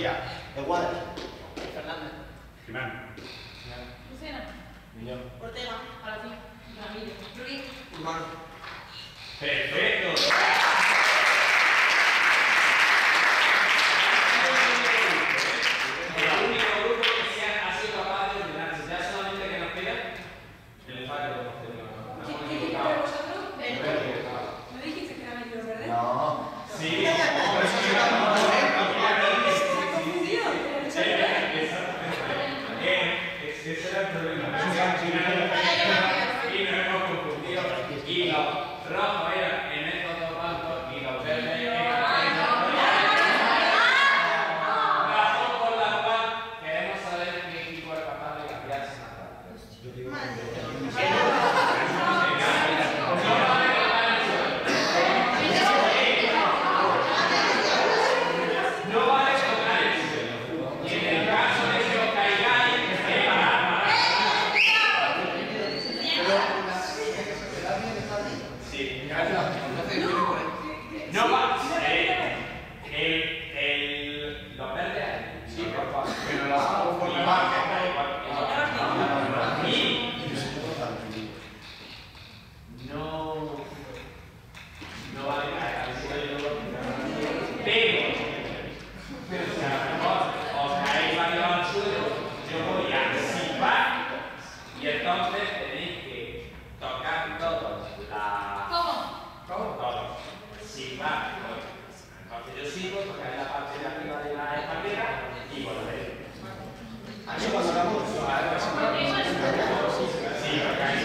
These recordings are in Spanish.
García. Eguada. Fernández. Jiménez. Lucena. Miñón. Ortega. Palacín. Ramírez. Ruiz. Humano. Perfecto. El único grupo que ha sido capaz de ordenarse. Ya solamente que nos queda el fallo de ¿Qué tipo de vosotros? ¿No dijiste que eran ellos verdes? No. Sí. Ese era el problema. Y nos hemos confundido. Y los rojos eran en estos dos bancos y los verdes eran razón por la cual queremos saber qué equipo es capaz de cambiarse más rápido. No vale tocar el suelo. Y en el caso de que os caigáis, sí. No va. Los verdes. Sí, por favor. Pero los hago por la marca. Y no vale nada. Pero si a lo mejor os caéis varios al suelo, yo voy a silbar y entonces tenéis que tocar todos la. ¿Cómo? Todos. Silbar. Entonces yo silbo, tocaré la parte de arriba de la escalera y volveré. Así cuando hagamos. Sí, tocáis.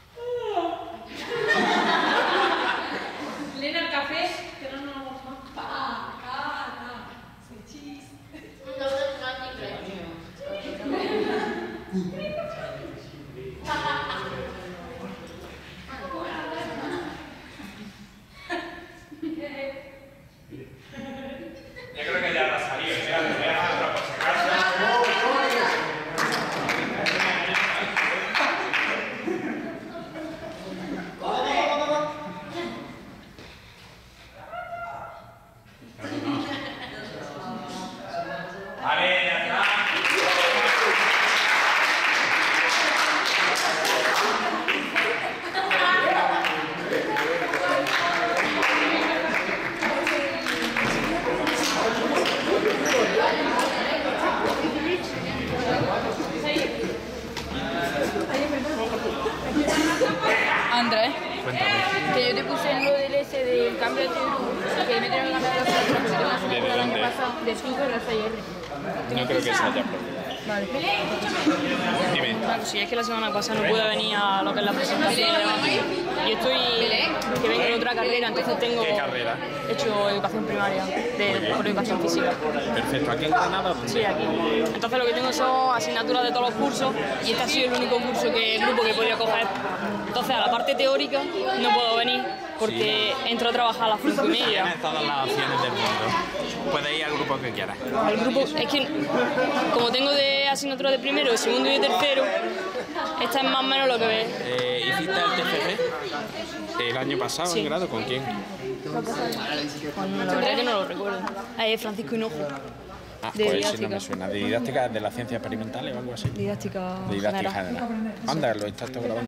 Lena, el café, que no nos vamos a tomar. que me tengo que cambiar la asignatura porque tengo una asignatura ¿Desde el año dónde? pasado de 5 de la CIR. No creo que sea ya problema. Vale. Dime. Claro, si es que la semana pasada no pude venir a lo que es la presentación y demás. Yo estoy, que vengo de otra carrera, entonces tengo... ¿Qué carrera? He hecho educación primaria, por educación física. Perfecto. ¿Aquí en Granada? Sí, aquí. Entonces lo que tengo son asignaturas de todos los cursos y este ha sido el único grupo que he podido coger. Entonces a la parte teórica no puedo venir porque entro a trabajar a las 5:30. Tienes todas las opciones del mundo. Puedes ir al grupo que quieras. El grupo, es que como tengo de asignaturas de primero, de segundo y de tercero, esta es más o menos lo que ves. ¿Hiciste el TFG el año pasado en grado? ¿Con quién? Bueno, la verdad que no lo recuerdo. Francisco Hinojo. Ah, De pues sí, didáctica. no me suena. ¿De didáctica de las ciencias experimentales o algo así? Didáctica De didáctica general. general. Anda, lo estás grabando.